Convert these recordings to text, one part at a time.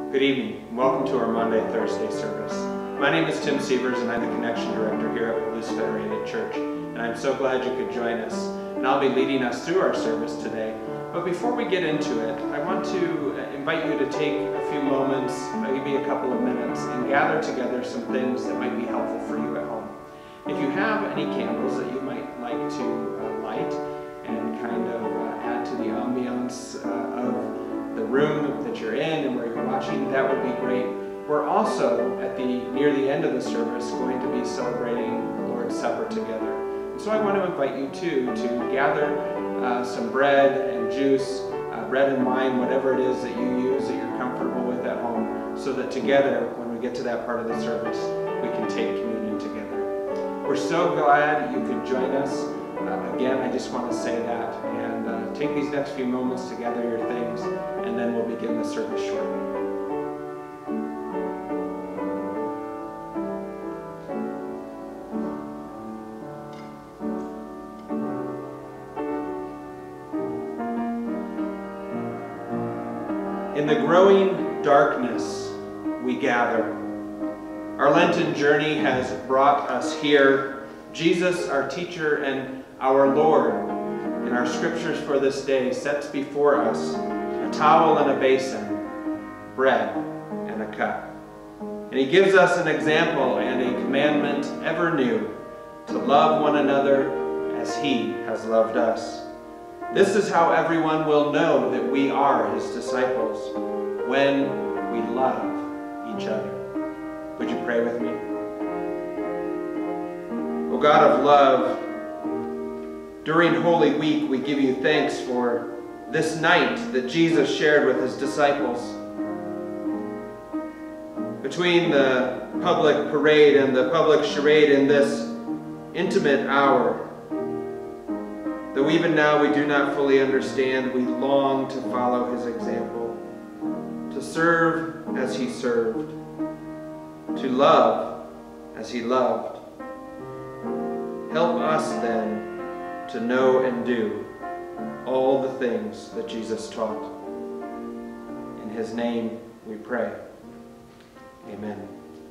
Good evening, and welcome to our Monday Thursday service. My name is Tim Sievers, and I'm the Connection Director here at Luce Federated Church, and I'm so glad you could join us. And I'll be leading us through our service today. But before we get into it, I want to invite you to take a few moments, maybe a couple of minutes, and gather together some things that might be helpful for you at home. If you have any candles that you might like to light and kind of add to the ambiance of the room that you're in and where you're watching, that would be great. We're also, near the end of the service, going to be celebrating the Lord's Supper together. And so I want to invite you too to gather some bread and juice, bread and wine, whatever it is that you use that you're comfortable with at home, so that together, when we get to that part of the service, we can take communion together. We're so glad you could join us. Again, I just want to say that, and take these next few moments to gather your things, and then we'll begin the service shortly. In the growing darkness, we gather. Our Lenten journey has brought us here. Jesus, our teacher and our Lord, in our scriptures for this day, sets before us a towel and a basin, bread and a cup. And he gives us an example and a commandment ever new, to love one another as he has loved us. This is how everyone will know that we are his disciples, when we love each other. Would you pray with me? O God of love, during Holy Week we give you thanks for this night that Jesus shared with his disciples. Between the public parade and the public charade in this intimate hour, though even now we do not fully understand, we long to follow his example, to serve as he served, to love as he loved. Help us then to know and do all the things that Jesus taught. In his name we pray. Amen.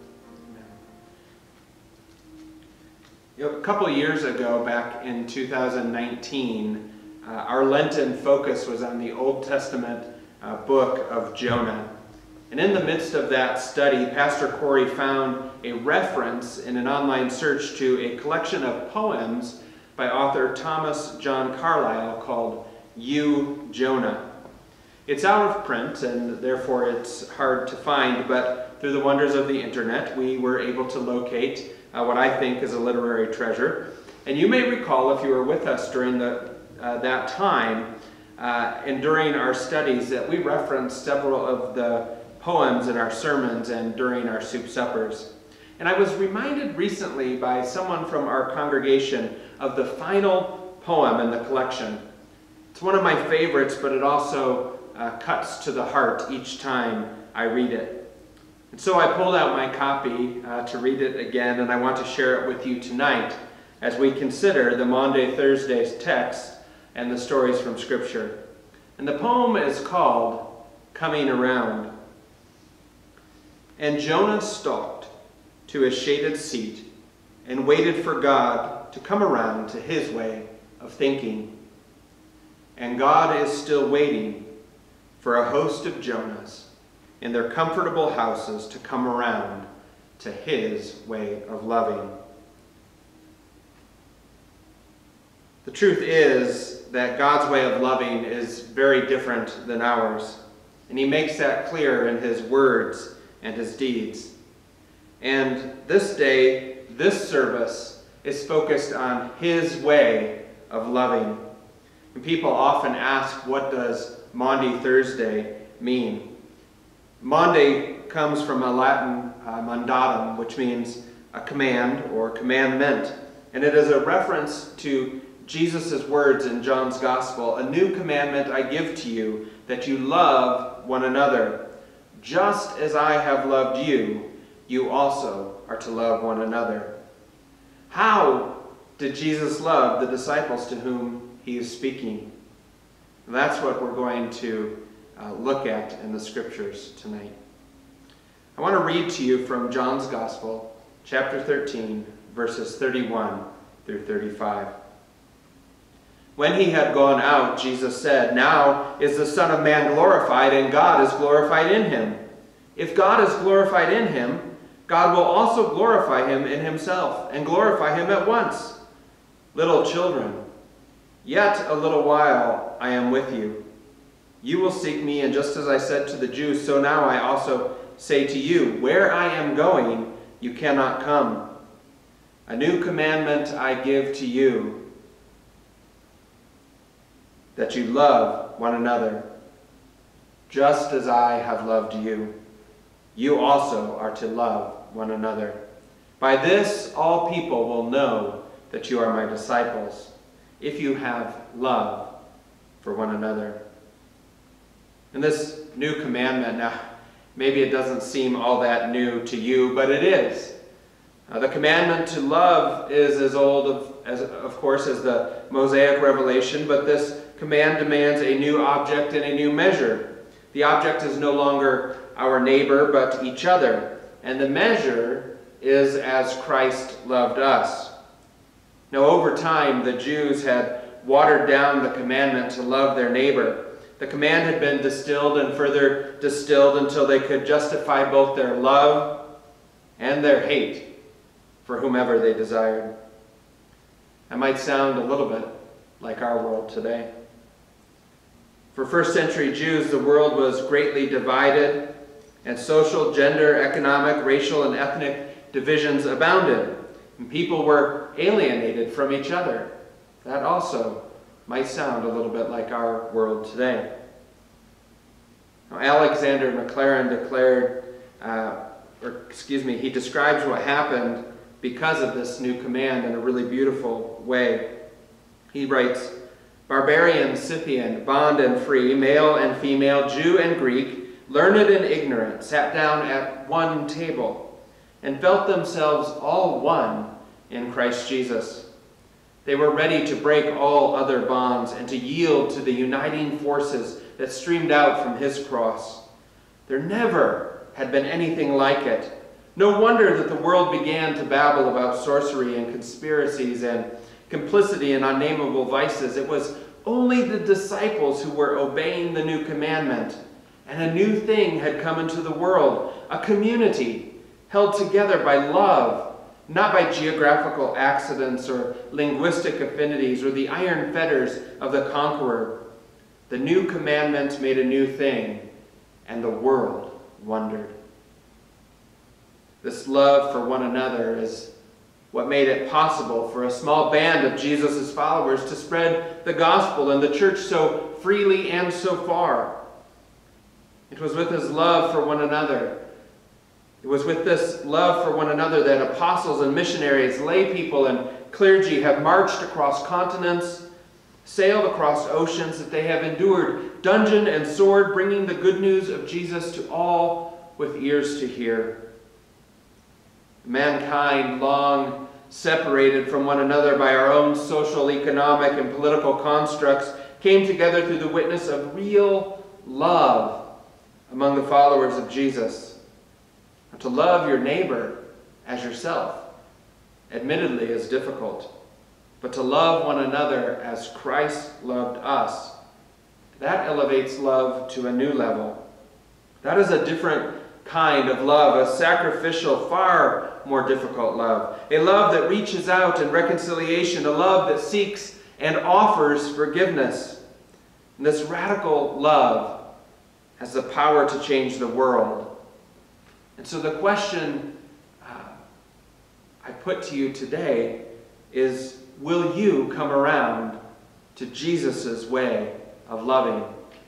A couple of years ago, back in 2019, our Lenten focus was on the Old Testament book of Jonah. And in the midst of that study, Pastor Corey found a reference in an online search to a collection of poems by author Thomas John Carlyle called You, Jonah. It's out of print, and therefore it's hard to find, but through the wonders of the internet, we were able to locate what I think is a literary treasure. And you may recall, if you were with us during that time, and during our studies, that we referenced several of the poems in our sermons and during our soup suppers. And I was reminded recently by someone from our congregation of the final poem in the collection. It's one of my favorites, but it also cuts to the heart each time I read it. And so I pulled out my copy to read it again, and I want to share it with you tonight as we consider the Maundy Thursday's text and the stories from Scripture. And the poem is called Coming Around. And Jonah stalked to his shaded seat and waited for God to come around to his way of thinking. And God is still waiting for a host of Jonahs in their comfortable houses to come around to his way of loving. The truth is that God's way of loving is very different than ours, and he makes that clear in his words and his deeds. And this day, this service is focused on his way of loving. And people often ask, what does Maundy Thursday mean? Maundy comes from a Latin mandatum, which means a command or commandment. And it is a reference to Jesus' words in John's Gospel, "A new commandment I give to you, that you love one another. Just as I have loved you, you also are to love one another." How did Jesus love the disciples to whom he is speaking? That's what we're going to look at in the Scriptures tonight. I want to read to you from John's Gospel, chapter 13, verses 31 through 35. When he had gone out, Jesus said, "Now is the Son of Man glorified, and God is glorified in him. If God is glorified in him, God will also glorify him in himself, and glorify him at once. Little children, yet a little while I am with you. You will seek me, and just as I said to the Jews, so now I also say to you, where I am going, you cannot come. A new commandment I give to you, that you love one another. Just as I have loved you, you also are to love one another. By this all people will know that you are my disciples, if you have love for one another." And this new commandment, now, maybe it doesn't seem all that new to you, but it is. The commandment to love is as old, of course, as the Mosaic revelation, but this command demands a new object and a new measure. The object is no longer our neighbor, but each other. And the measure is as Christ loved us. Now, over time, the Jews had watered down the commandment to love their neighbor. The command had been distilled and further distilled until they could justify both their love and their hate for whomever they desired. That might sound a little bit like our world today. For first century Jews, the world was greatly divided, and social, gender, economic, racial, and ethnic divisions abounded. And people were alienated from each other. That also might sound a little bit like our world today. Now, Alexander Maclaren he describes what happened because of this new command in a really beautiful way. He writes, "Barbarian, Scythian, bond and free, male and female, Jew and Greek, learned and ignorant, sat down at one table and felt themselves all one in Christ Jesus. They were ready to break all other bonds and to yield to the uniting forces that streamed out from his cross. There never had been anything like it. No wonder that the world began to babble about sorcery and conspiracies and complicity in unnameable vices. It was only the disciples who were obeying the new commandment, and a new thing had come into the world, a community held together by love, not by geographical accidents or linguistic affinities or the iron fetters of the conqueror. The new commandment made a new thing, and the world wondered." This love for one another is what made it possible for a small band of Jesus' followers to spread the gospel and the church so freely and so far. It was with his love for one another. It was with this love for one another that apostles and missionaries, lay people and clergy have marched across continents, sailed across oceans, that they have endured dungeon and sword, bringing the good news of Jesus to all with ears to hear. Mankind, long separated from one another by our own social, economic, and political constructs, came together through the witness of real love among the followers of Jesus. And to love your neighbor as yourself, admittedly, is difficult. But to love one another as Christ loved us, that elevates love to a new level. That is a different kind of love, a sacrificial, far more difficult love. A love that reaches out in reconciliation, a love that seeks and offers forgiveness. And this radical love has the power to change the world. And so the question I put to you today is, will you come around to Jesus' way of loving?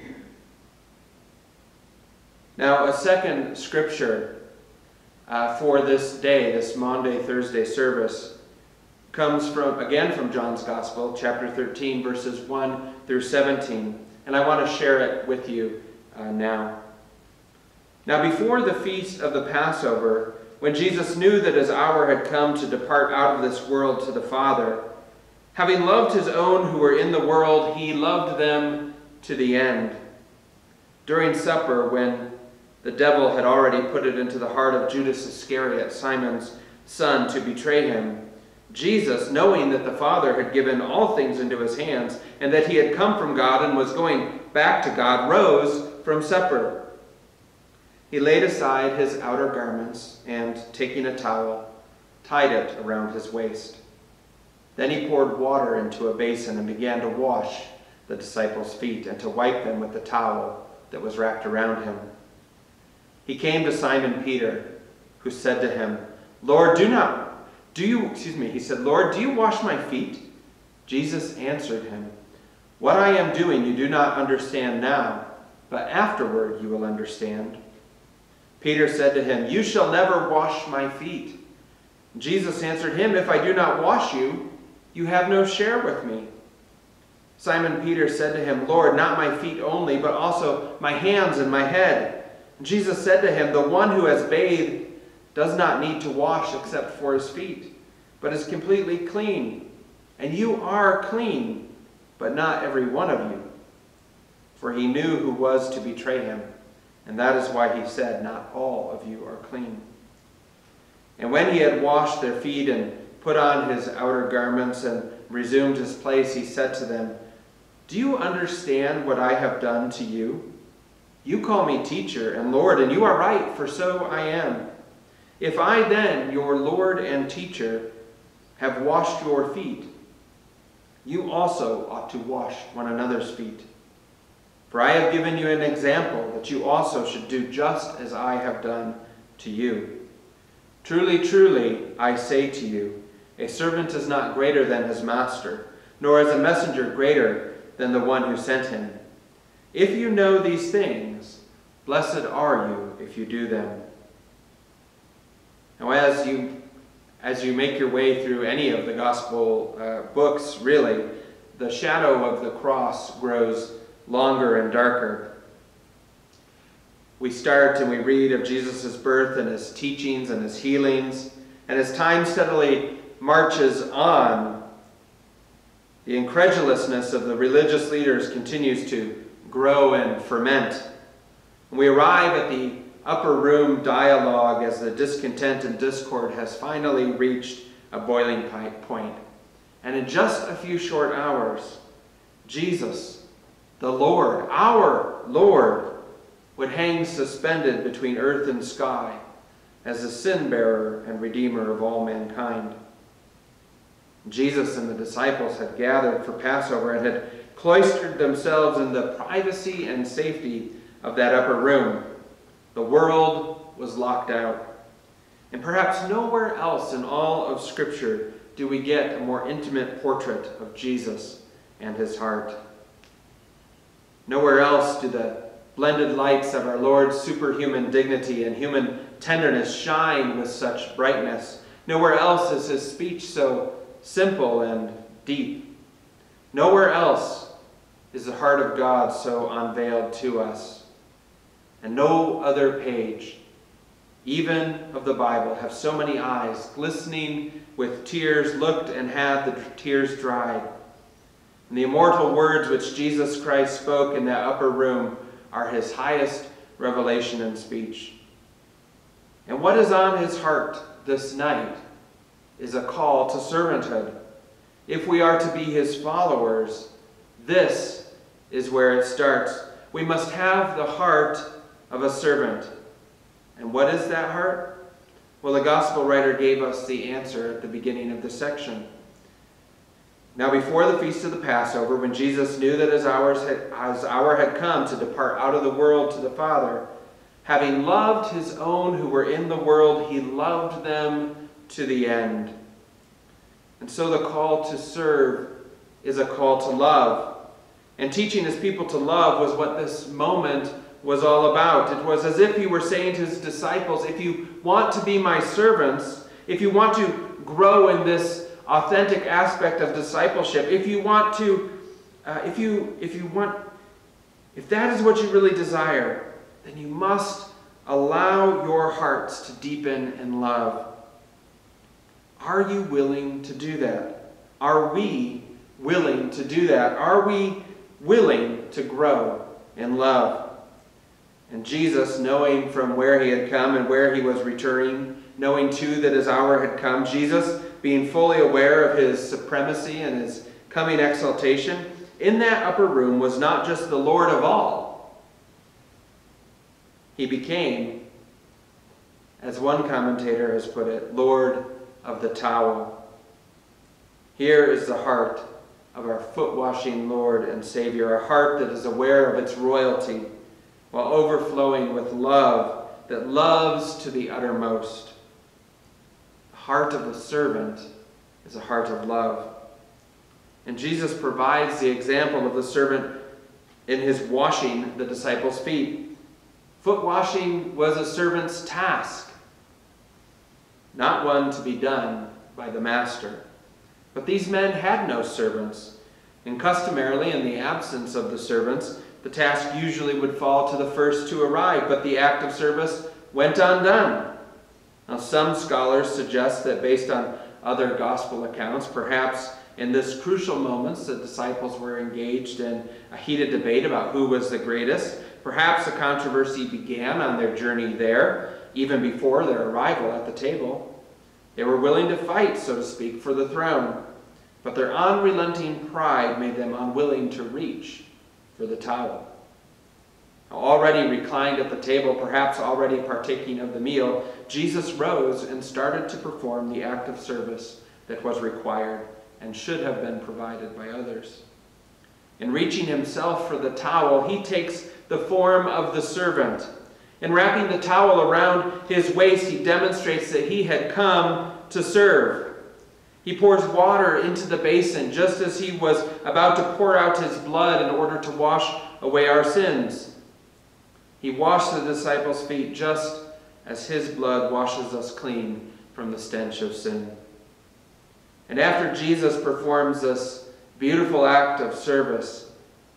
Now, a second scripture for this day, this Maundy Thursday service, comes again from John's Gospel, chapter 13, verses 1 through 17. And I want to share it with you now. Now, before the feast of the Passover, when Jesus knew that his hour had come to depart out of this world to the Father, having loved his own who were in the world, he loved them to the end. During supper, when the devil had already put it into the heart of Judas Iscariot, Simon's son, to betray him, Jesus, knowing that the Father had given all things into his hands and that he had come from God and was going back to God, rose from supper. He laid aside his outer garments and, taking a towel, tied it around his waist. Then he poured water into a basin and began to wash the disciples' feet and to wipe them with the towel that was wrapped around him. He came to Simon Peter, who said to him, Lord, he said, Lord, do you wash my feet? Jesus answered him, what I am doing you do not understand now, but afterward you will understand. Peter said to him, you shall never wash my feet. Jesus answered him, if I do not wash you, you have no share with me. Simon Peter said to him, Lord, not my feet only, but also my hands and my head. Jesus said to him, the one who has bathed does not need to wash except for his feet, but is completely clean. And you are clean, but not every one of you. For he knew who was to betray him, and that is why he said, not all of you are clean. And when he had washed their feet and put on his outer garments and resumed his place, he said to them, do you understand what I have done to you? You call me teacher and Lord, and you are right, for so I am. If I then, your Lord and teacher, have washed your feet, you also ought to wash one another's feet. For I have given you an example that you also should do just as I have done to you. Truly, truly, I say to you, a servant is not greater than his master, nor is a messenger greater than the one who sent him. If you know these things, blessed are you if you do them. Now, as you make your way through any of the gospel books, really, the shadow of the cross grows longer and darker. We start and we read of Jesus' birth and his teachings and his healings, and as time steadily marches on, the incredulousness of the religious leaders continues to grow and ferment. And we arrive at the upper room dialogue as the discontent and discord has finally reached a boiling point. And in just a few short hours, Jesus, the Lord, our Lord, would hang suspended between earth and sky as the sin-bearer and redeemer of all mankind. Jesus and the disciples had gathered for Passover and had cloistered themselves in the privacy and safety of that upper room. The world was locked out. And perhaps nowhere else in all of Scripture do we get a more intimate portrait of Jesus and his heart. Nowhere else do the blended lights of our Lord's superhuman dignity and human tenderness shine with such brightness. Nowhere else is his speech so simple and deep. Nowhere else is the heart of God so unveiled to us. And no other page, even of the Bible, have so many eyes glistening with tears looked and had the tears dried. And the immortal words which Jesus Christ spoke in that upper room are his highest revelation and speech. And what is on his heart this night is a call to servanthood. If we are to be his followers, this is where it starts. We must have the heart of a servant. And what is that heart? Well, the gospel writer gave us the answer at the beginning of the section. Now, before the feast of the Passover, when Jesus knew that his hour had come to depart out of the world to the Father, having loved his own who were in the world, he loved them to the end. And so the call to serve is a call to love. And teaching his people to love was what this moment was all about. It was as if he were saying to his disciples, if you want to be my servants, if you want to grow in this authentic aspect of discipleship, if that is what you really desire, then you must allow your hearts to deepen in love. Are you willing to do that? Are we willing to do that? Are we willing to grow in love? And Jesus, knowing from where he had come and where he was returning, knowing too that his hour had come, Jesus, being fully aware of his supremacy and his coming exaltation, in that upper room was not just the Lord of all. He became, as one commentator has put it, Lord of the towel. Here is the heart of our foot-washing Lord and Savior, a heart that is aware of its royalty, while overflowing with love that loves to the uttermost. The heart of a servant is a heart of love. And Jesus provides the example of the servant in his washing the disciples' feet. Foot washing was a servant's task, not one to be done by the master. But these men had no servants, and customarily, in the absence of the servants, the task usually would fall to the first to arrive, but the act of service went undone. Now, some scholars suggest that based on other gospel accounts, perhaps in this crucial moments, the disciples were engaged in a heated debate about who was the greatest. Perhaps a controversy began on their journey there, even before their arrival at the table. They were willing to fight, so to speak, for the throne, but their unrelenting pride made them unwilling to reach for the towel. Already reclined at the table, perhaps already partaking of the meal, Jesus rose and started to perform the act of service that was required and should have been provided by others. In reaching himself for the towel, he takes the form of the servant. In wrapping the towel around his waist, he demonstrates that he had come to serve. He pours water into the basin just as he was about to pour out his blood in order to wash away our sins. He washed the disciples' feet just as his blood washes us clean from the stench of sin. And after Jesus performs this beautiful act of service,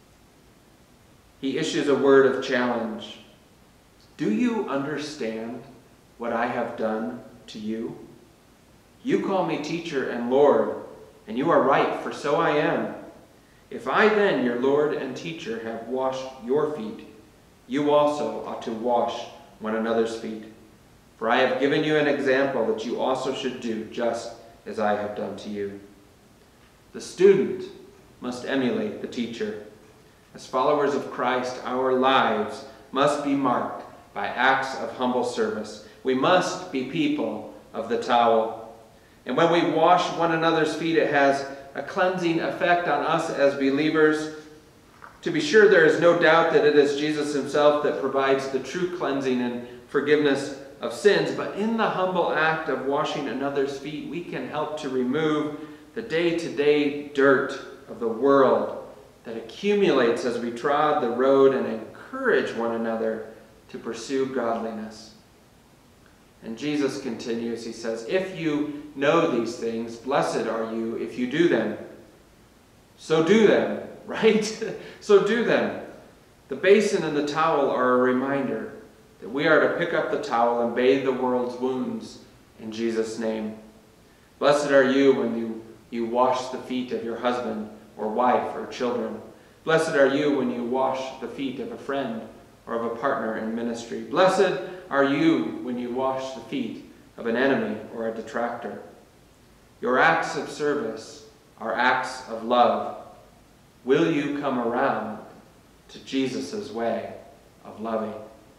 he issues a word of challenge. Do you understand what I have done to you? You call me teacher and Lord, and you are right, for so I am. If I then, your Lord and teacher, have washed your feet, you also ought to wash one another's feet. For I have given you an example that you also should do just as I have done to you. The student must emulate the teacher. As followers of Christ, our lives must be marked by acts of humble service. We must be people of the towel. And when we wash one another's feet, it has a cleansing effect on us as believers. To be sure, there is no doubt that it is Jesus himself that provides the true cleansing and forgiveness of sins, but in the humble act of washing another's feet, we can help to remove the day-to-day dirt of the world that accumulates as we trod the road and encourage one another to pursue godliness. And Jesus continues, he says, if you know these things, blessed are you if you do them. So do them, right? So do them. The basin and the towel are a reminder that we are to pick up the towel and bathe the world's wounds in Jesus' name. Blessed are you when you wash the feet of your husband or wife or children. Blessed are you when you wash the feet of a friend or of a partner in ministry. Blessed are you when you wash the feet of an enemy or a detractor. Your acts of service are acts of love. Will you come around to Jesus' way of loving?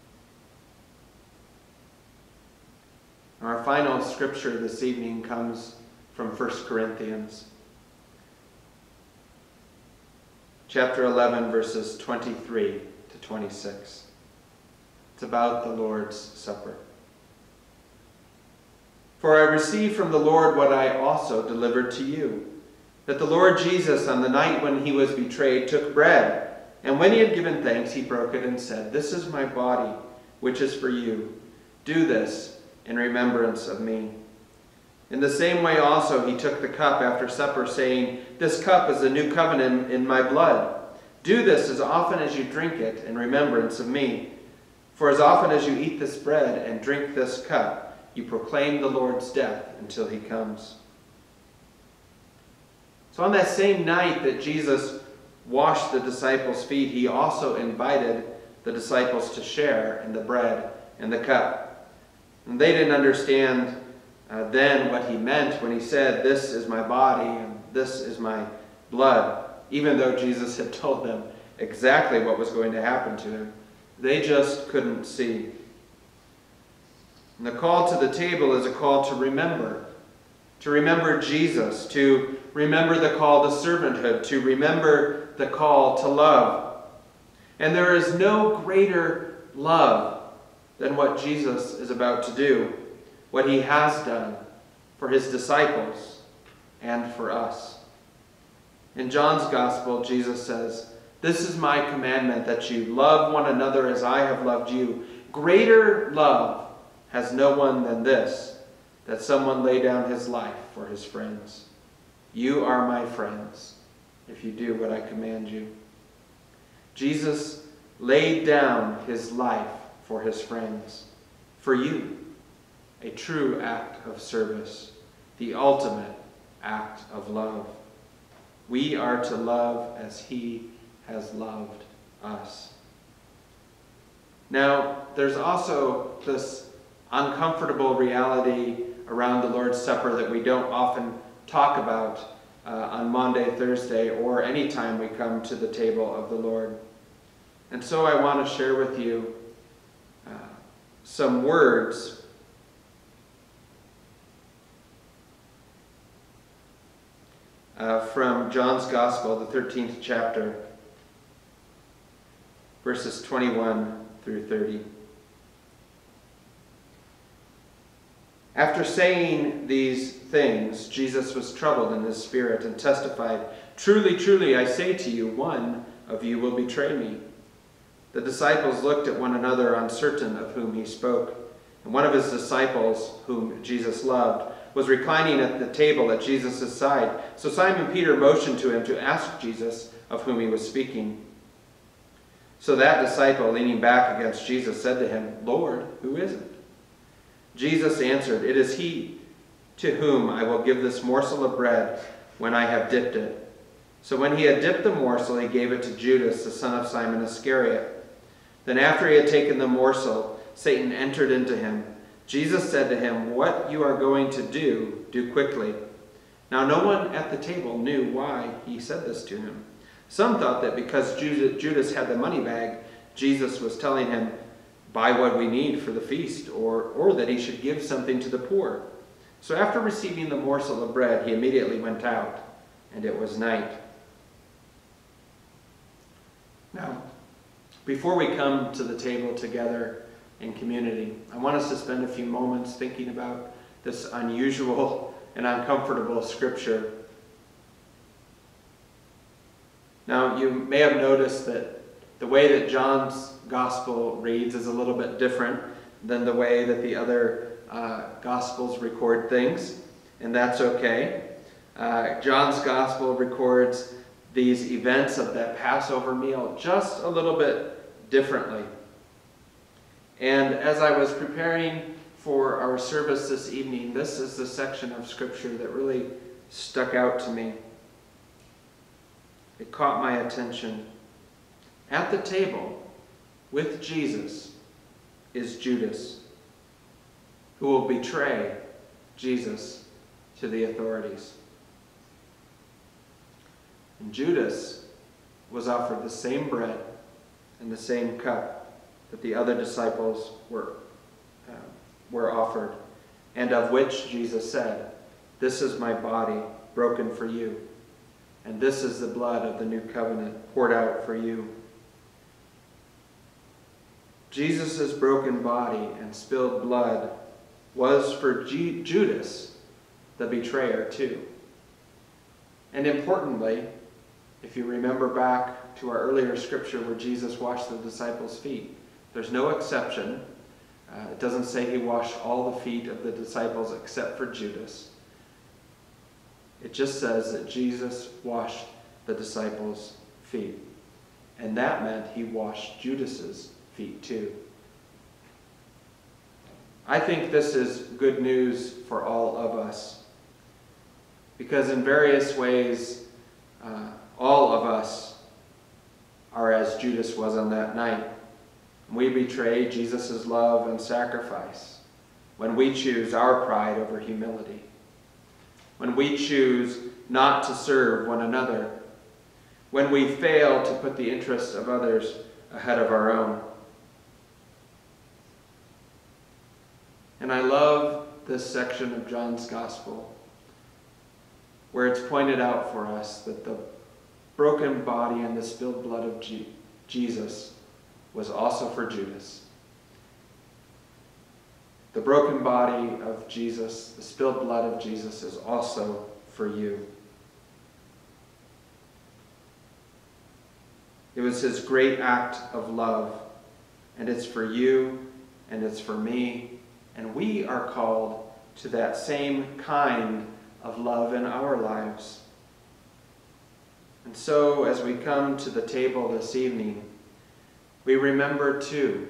Our final scripture this evening comes from 1 Corinthians. Chapter 11, verses 23 to 26. It's about the Lord's Supper. For I received from the Lord what I also delivered to you, that the Lord Jesus, on the night when he was betrayed, took bread, and when he had given thanks, he broke it and said, "This is my body, which is for you. Do this in remembrance of me." In the same way also he took the cup after supper, saying, "This cup is the new covenant in my blood. Do this as often as you drink it in remembrance of me. For as often as you eat this bread and drink this cup, you proclaim the Lord's death until he comes." So on that same night that Jesus washed the disciples' feet, he also invited the disciples to share in the bread and the cup. And they didn't understand then what he meant when he said, "This is my body and this is my blood," even though Jesus had told them exactly what was going to happen to him. They just couldn't see. And the call to the table is a call to remember Jesus, to remember the call to servanthood, to remember the call to love. And there is no greater love than what Jesus is about to do, what he has done for his disciples and for us. In John's Gospel, Jesus says, "This is my commandment, that you love one another as I have loved you. Greater love has no one than this, that someone lay down his life for his friends. You are my friends if you do what I command you." Jesus laid down his life for his friends, for you, a true act of service, the ultimate act of love. We are to love as he has loved us. Now, there's also this uncomfortable reality around the Lord's Supper that we don't often talk about on Maundy, Thursday, or any time we come to the table of the Lord. And so I want to share with you some words from John's Gospel, the 13th chapter, verses 21 through 30. After saying these things, Jesus was troubled in his spirit and testified, "Truly, truly, I say to you, one of you will betray me." The disciples looked at one another, uncertain of whom he spoke. And one of his disciples, whom Jesus loved, was reclining at the table at Jesus' side. So Simon Peter motioned to him to ask Jesus of whom he was speaking. So that disciple, leaning back against Jesus, said to him, "Lord, who is it?" Jesus answered, "It is he to whom I will give this morsel of bread when I have dipped it." So when he had dipped the morsel, he gave it to Judas, the son of Simon Iscariot. Then after he had taken the morsel, Satan entered into him. Jesus said to him, "What you are going to do, do quickly." Now no one at the table knew why he said this to him. Some thought that because Judas had the money bag, Jesus was telling him, "Buy what we need for the feast," or that he should give something to the poor. So after receiving the morsel of bread, he immediately went out, and it was night. Now, before we come to the table together in community, I want us to spend a few moments thinking about this unusual and uncomfortable scripture. Now, you may have noticed that the way that John's Gospel reads is a little bit different than the way that the other Gospels record things, and that's okay. John's Gospel records these events of that Passover meal just a little bit differently. And as I was preparing for our service this evening, this is the section of Scripture that really stuck out to me. It caught my attention. At the table with Jesus is Judas, who will betray Jesus to the authorities. And Judas was offered the same bread and the same cup that the other disciples were offered, and of which Jesus said, "This is my body broken for you, and this is the blood of the new covenant poured out for you." Jesus' broken body and spilled blood was for Judas, the betrayer, too. And importantly, if you remember back to our earlier scripture where Jesus washed the disciples' feet, there's no exception. It doesn't say he washed all the feet of the disciples except for Judas. It just says that Jesus washed the disciples' feet. And that meant he washed Judas's feet too. I think this is good news for all of us, because in various ways, all of us are as Judas was on that night. We betray Jesus' love and sacrifice when we choose our pride over humility, when we choose not to serve one another, when we fail to put the interests of others ahead of our own. And I love this section of John's Gospel where it's pointed out for us that the broken body and the spilled blood of Jesus was also for Judas. The broken body of Jesus, the spilled blood of Jesus, is also for you. It was his great act of love, and it's for you, and it's for me, and we are called to that same kind of love in our lives. And so, as we come to the table this evening, we remember too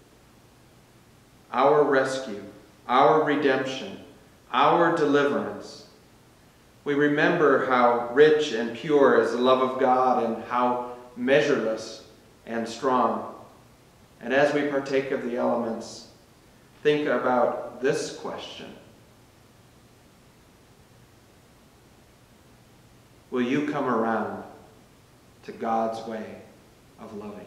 our rescue, our redemption, our deliverance. We remember how rich and pure is the love of God and how measureless and strong. And as we partake of the elements, think about this question. Will you come around to God's way of loving?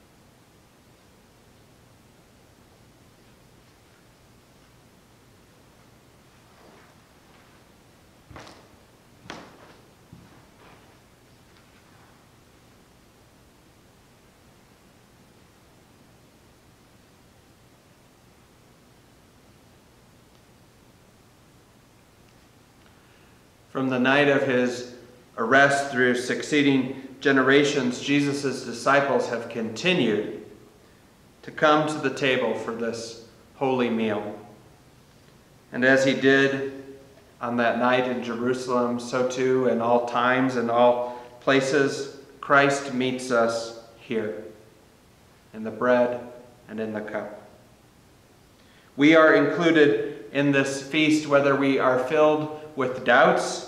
From the night of his arrest through succeeding generations, Jesus' disciples have continued to come to the table for this holy meal. And as he did on that night in Jerusalem, so too in all times and all places, Christ meets us here, in the bread and in the cup. We are included in this feast whether we are filled with doubts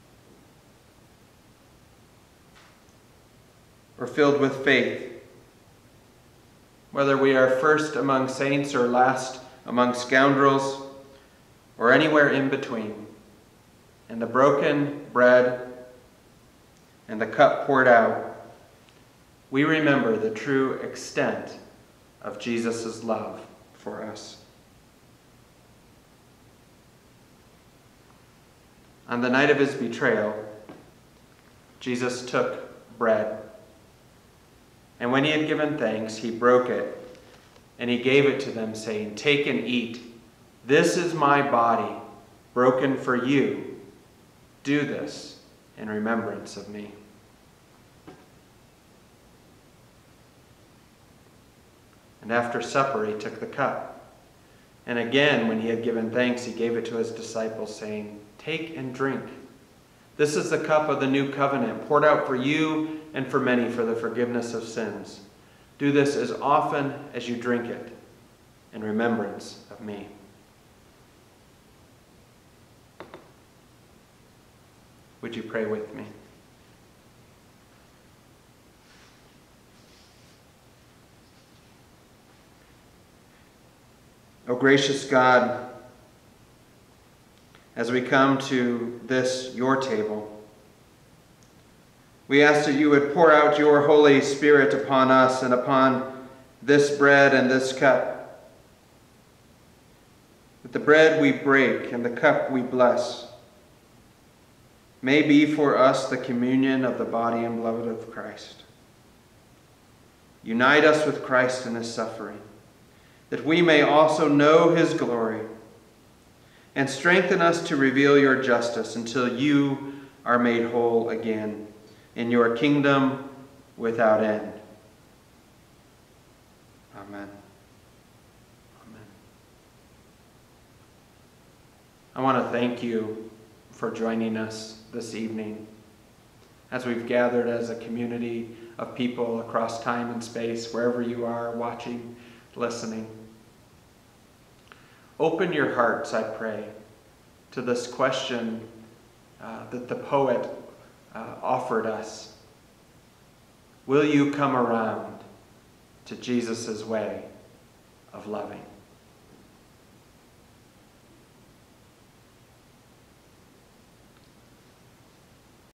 or filled with faith, whether we are first among saints or last among scoundrels, or anywhere in between. And the broken bread and the cup poured out, we remember the true extent of Jesus' love for us. On the night of his betrayal, Jesus took bread. And when he had given thanks, he broke it, and he gave it to them, saying, "Take and eat. This is my body, broken for you. Do this in remembrance of me." And after supper, he took the cup. And again, when he had given thanks, he gave it to his disciples, saying, "Take and drink. This is the cup of the new covenant, poured out for you and for many for the forgiveness of sins. Do this as often as you drink it in remembrance of me." Would you pray with me? O gracious God, as we come to this, your table, we ask that you would pour out your Holy Spirit upon us and upon this bread and this cup. That the bread we break and the cup we bless may be for us the communion of the body and blood of Christ. Unite us with Christ in his suffering, that we may also know his glory, and strengthen us to reveal your justice until you are made whole again in your kingdom without end. Amen. Amen. I want to thank you for joining us this evening as we've gathered as a community of people across time and space, wherever you are, watching, listening. Open your hearts, I pray, to this question that the poet offered us. Will you come around to Jesus' way of loving.